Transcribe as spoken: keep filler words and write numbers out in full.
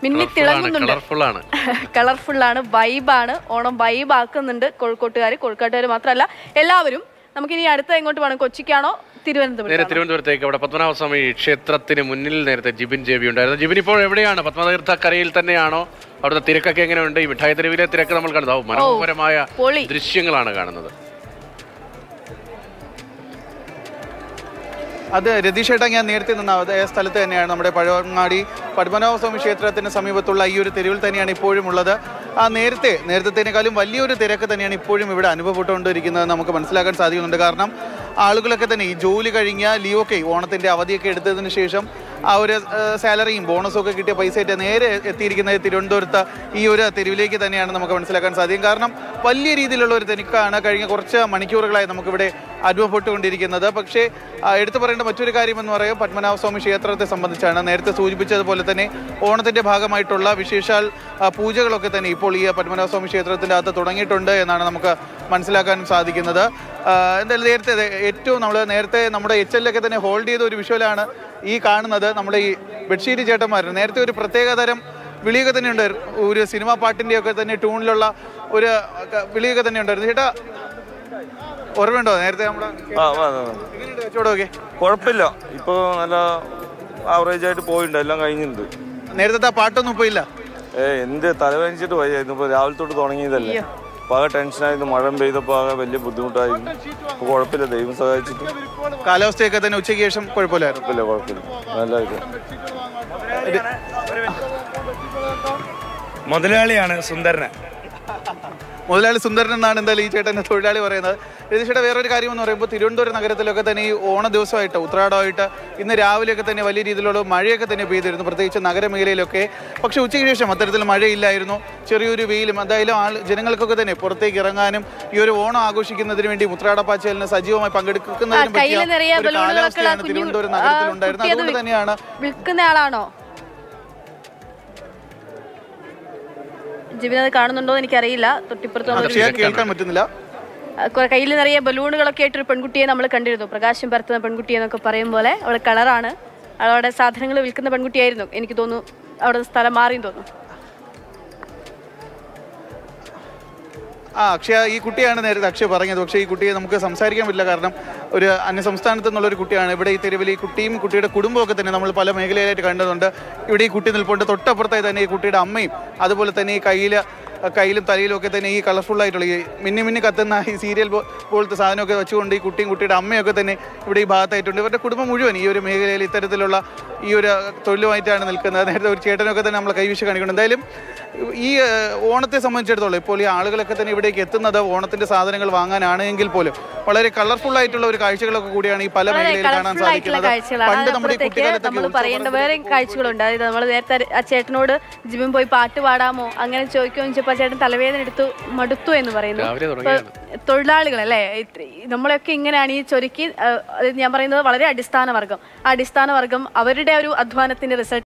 മിന്നി തിളങ്ങുന്നുണ്ട്, കളർഫുള്ളാണ്, വൈബാണ്. ഓണം വൈബ് ആക്കുന്നുണ്ട് കോഴിക്കോട്ടുകാർ. കോഴിക്കോട്ടുകാർ മാത്രമല്ല എല്ലാവരും. നമുക്കിനി അടുത്ത എങ്ങോട്ട് പോകണം? കൊച്ചിക്കാണോ തിരുവനന്തപുരം? നേരെ തിരുവനന്തപുരത്തേക്ക്. അവിടെ പത്മനാഭസ്വാമി ക്ഷേത്രത്തിന് മുന്നിൽ നേരത്തെ ജിബിൻ ജെബി ഉണ്ടായിരുന്നു. ജിബിൻ ഇപ്പോൾ എവിടെയാണ്? പത്മതീർത്ഥ കരയിൽ തന്നെയാണോ? അവിടുത്തെ തിരക്കൊക്കെ എങ്ങനെയുണ്ട്? ഈ മിഠായി തെരുവിലെ തിരക്ക് നമ്മൾ കാണുന്നത് മനോഹരമായ ദൃശ്യങ്ങളാണ് കാണുന്നത്. അത് രതീഷേട്ടാ, ഞാൻ നേരത്തെ നിന്ന അതേ സ്ഥലത്ത് തന്നെയാണ്. നമ്മുടെ പഴവങ്ങാടി പത്മനാഭസ്വാമി ക്ഷേത്രത്തിന് സമീപത്തുള്ള ഈ ഒരു തെരുവിൽ തന്നെയാണ് ഇപ്പോഴും ഉള്ളത്. ആ നേരത്തെ നേരത്തേക്കാളും വലിയൊരു തിരക്ക് തന്നെയാണ് ഇപ്പോഴും ഇവിടെ അനുഭവപ്പെട്ടുകൊണ്ടിരിക്കുന്നത് നമുക്ക് മനസ്സിലാക്കാൻ സാധിക്കുന്നുണ്ട്. കാരണം ആളുകളൊക്കെ തന്നെ ഈ ജോലി കഴിഞ്ഞ ലീവൊക്കെ ഓണത്തിൻ്റെ അവധിയൊക്കെ എടുത്തതിന് ശേഷം ആ ഒരു സാലറിയും ബോണസും ഒക്കെ കിട്ടിയ പൈസയായിട്ട് നേരെ എത്തിയിരിക്കുന്നത് തിരുവനന്തപുരത്ത് ഈ ഒരു തെരുവിലേക്ക് തന്നെയാണ് നമുക്ക് മനസ്സിലാക്കാൻ സാധിക്കും. കാരണം വലിയ രീതിയിലുള്ള ഒരു തിരക്കാണ് കഴിഞ്ഞ കുറച്ച് മണിക്കൂറുകളായി നമുക്കിവിടെ അനുഭവപ്പെട്ടുകൊണ്ടിരിക്കുന്നത്. പക്ഷേ എടുത്തു പറയേണ്ട മറ്റൊരു കാര്യമെന്ന് പറയുമ്പോൾ പത്മനാഭസ്വാമി ക്ഷേത്രത്തെ സംബന്ധിച്ചാണ്. നേരത്തെ സൂചിപ്പിച്ചതുപോലെ തന്നെ ഓണത്തിൻ്റെ ഭാഗമായിട്ടുള്ള വിശേഷാൽ പൂജകളൊക്കെ തന്നെ ഇപ്പോൾ ഈ പത്മനാഭസ്വാമി ക്ഷേത്രത്തിൻ്റെ അകത്ത് തുടങ്ങിയിട്ടുണ്ട് എന്നാണ് നമുക്ക് മനസ്സിലാക്കാൻ സാധിക്കുന്നത്. എന്തായാലും നേരത്തെ ഏറ്റവും നമ്മൾ നേരത്തെ നമ്മുടെ എച്ച് എല്ലൊക്കെ തന്നെ ഹോൾഡ് ചെയ്ത ഒരു വിഷ്വലാണ് ഈ കാണുന്നത്. നമ്മുടെ ഈ ബെഡ്ഷീറ്റ് ചേട്ടന്മാർ നേരത്തെ ഒരു പ്രത്യേക തരം വിളിയൊക്കെ തന്നെ ഉണ്ടായിരുന്നു. ഒരു സിനിമാ പാട്ടിൻ്റെയൊക്കെ തന്നെ ട്യൂണിലുള്ള ഒരു വിളിയൊക്കെ തന്നെ ഉണ്ടായിരുന്നു. ചേട്ടാ ഓർമ്മയുണ്ടോ നേരത്തെ നമ്മുടെ കച്ചവടമൊക്കെ? കുഴപ്പമില്ല, ഇപ്പോൾ നല്ല ആവറേജ് ആയിട്ട് പോയിട്ടുണ്ട്, എല്ലാം കഴിഞ്ഞിട്ടുണ്ട്. നേരത്തെ ആ പാട്ടൊന്നും ഇപ്പോൾ ഇല്ല. ഏ എന്ത് തലവേനിച്ചിട്ട് വയ്യായിരുന്നു. ഇപ്പോൾ രാവിലെ തൊട്ട് തുടങ്ങിയതല്ലേ, അപ്പോൾ ആകെ ടെൻഷനായിരുന്നു. മഴ പെയ്തപ്പോൾ ആകെ വലിയ ബുദ്ധിമുട്ടായിരുന്നു. ഇപ്പോൾ കുഴപ്പമില്ല, ദൈവം സഹായിച്ചിട്ട്. കാലാവസ്ഥയൊക്കെ തന്നെ ഉച്ചയ്ക്ക് ശേഷം കുഴപ്പമില്ലായിരുന്നു. കുഴപ്പമില്ല കുഴപ്പമില്ല നല്ല ഇത്. മുതലാളിയാണ് സുന്ദരന്. മുതലാളി സുന്ദരൻ എന്നാണ് എന്തായാലും ഈ ചേട്ടൻ്റെ തൊഴിലാളി പറയുന്നത്. രതീഷയുടെ വേറൊരു കാര്യം എന്ന് പറയുമ്പോൾ തിരുവനന്തപുരം നഗരത്തിലൊക്കെ തന്നെ ഈ ഓണ ദിവസമായിട്ട് ഉത്രാടമായിട്ട് ഇന്ന് രാവിലെയൊക്കെ തന്നെ വലിയ രീതിയിലുള്ള മഴയൊക്കെ തന്നെ പെയ്തിരുന്നു, പ്രത്യേകിച്ച് നഗരമേഖലയിലൊക്കെ. പക്ഷേ ഉച്ചയ്ക്ക് ശേഷം അത്തരത്തിൽ മഴയില്ലായിരുന്നു, ചെറിയൊരു വെയിലും. എന്തായാലും ആൾ ജനങ്ങൾക്കൊക്കെ തന്നെ പുറത്തേക്ക് ഇറങ്ങാനും ഈ ഒരു ഓണം ആഘോഷിക്കുന്നതിന് വേണ്ടി ഉത്രാടപ്പാച്ചിലിന് സജീവമായി പങ്കെടുക്കുന്നതിനും പറ്റിയ ഒരു കാലാവസ്ഥയാണ് തിരുവനന്തപുരം നഗരത്തിലുണ്ടായിരുന്നത്. അതുകൊണ്ട് തന്നെയാണ് വിൽക്കുന്ന ആളാണോ ജിബിൻ? അത് കാണുന്നുണ്ടോ എന്ന് എനിക്കറിയില്ല. തൊട്ടിപ്പുറത്ത് കേൾക്കാൻ പറ്റുന്നില്ല. കയ്യിൽ നിറയെ ബലൂണുകളൊക്കെ ആയിട്ടൊരു പെൺകുട്ടിയെ നമ്മൾ കണ്ടിരുന്നു, പ്രകാശം പരത്തുന്ന പെൺകുട്ടി എന്നൊക്കെ പറയും പോലെ. അവൾ കളറാണ്, അവളുടെ സാധനങ്ങൾ വിൽക്കുന്ന പെൺകുട്ടിയായിരുന്നു. എനിക്ക് തോന്നുന്നു അവിടെ സ്ഥലം മാറിയും തോന്നുന്നു. ആ അക്ഷയ ഈ കുട്ടിയാണ് നേരത്തെ അക്ഷയ പറഞ്ഞത്. പക്ഷേ ഈ കുട്ടിയെ നമുക്ക് സംസാരിക്കാൻ പറ്റില്ല, കാരണം ഒരു അന്യസംസ്ഥാനത്ത് നിന്നുള്ളൊരു കുട്ടിയാണ്. ഇവിടെ ഈ തെരുവിൽ ഈ കുട്ടിയും കുട്ടിയുടെ കുടുംബമൊക്കെ തന്നെ നമ്മൾ പല മേഖലയിലായിട്ട് കണ്ടതുണ്ട്. ഇവിടെ ഈ കുട്ടി നിൽപ്പുണ്ട്, തൊട്ടപ്പുറത്തായി തന്നെ ഈ കുട്ടിയുടെ അമ്മയും അതുപോലെ തന്നെ ഈ കയ്യിൽ കയ്യിലും തലയിലും ഒക്കെ തന്നെ ഈ കളർഫുള്ളായിട്ടുള്ള ഈ മിന്നി മിന്നി കത്തുന്ന ഈ സീരിയൽ പോലത്തെ സാധനമൊക്കെ വെച്ചുകൊണ്ട് ഈ കുട്ടിയും കുട്ടിയുടെ അമ്മയൊക്കെ തന്നെ ഇവിടെ ഈ ഭാഗത്തായിട്ടുണ്ട്. ഇവരുടെ കുടുംബം മുഴുവൻ ഈ ഒരു മേഖലയിൽ ഇത്തരത്തിലുള്ള ഈ ഒരു തൊഴിലുമായിട്ടാണ് നിൽക്കുന്നത്. നേരത്തെ ഒരു ചേട്ടനൊക്കെ തന്നെ നമ്മൾ കൈവീശി കാണിക്കുന്നുണ്ട്. എന്തായാലും ഈ ഓണത്തെ സംബന്ധിച്ചിടത്തോളം ഇപ്പോൾ ഈ ആളുകളൊക്കെ തന്നെ ഇവിടേക്ക് എത്തുന്നത് ഓണത്തിൻ്റെ സാധനങ്ങൾ വാങ്ങാനാണ് എങ്കിൽ പോലും വളരെ കളർഫുൾ ആയിട്ടുള്ള ഒരു കാഴ്ചകളൊക്കെ കൂടിയാണ് ഈ പല മേഖലയിൽ കാണാൻ സാധിക്കുന്നത്. പണ്ട് നമ്മുടെ നമ്മൾ പറയേണ്ട വേറെ കാഴ്ചകളുണ്ട്. അതായത് നമ്മൾ നേരത്തെ ആ ചേട്ടനോട് ജിമ്മിൽ പോയി പാട്ട് പാടാമോ അങ്ങനെ ചോദിക്കുമെന്ന് വെച്ചപ്പോൾ ചേട്ടൻ തലവേദന എടുത്തു മടുത്തു എന്ന് പറയുന്നു. തൊഴിലാളികൾ അല്ലേ, നമ്മളൊക്കെ ഇങ്ങനെയാണ് ഈ ചൊരുക്കി. ഞാൻ പറയുന്നത് വളരെ അടിസ്ഥാന വർഗം. ആ അടിസ്ഥാന വർഗം അവരുടെ ഒരു അധ്വാനത്തിന്റെ റിസൾട്ട്